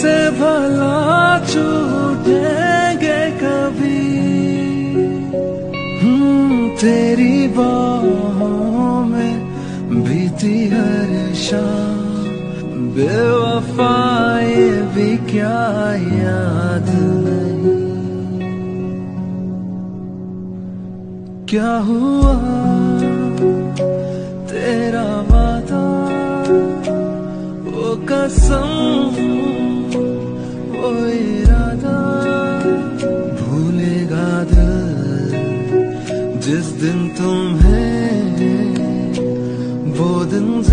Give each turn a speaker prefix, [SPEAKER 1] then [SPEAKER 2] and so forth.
[SPEAKER 1] कैसे भला छूटेंगे कभी तेरी बाहों में बीती हर शाम बेवफा ये भी क्या याद नहीं क्या हुआ तेरा वादा वो कसम वो इरादा भूलेगा दिल जिस दिन तुम्हें वो दिन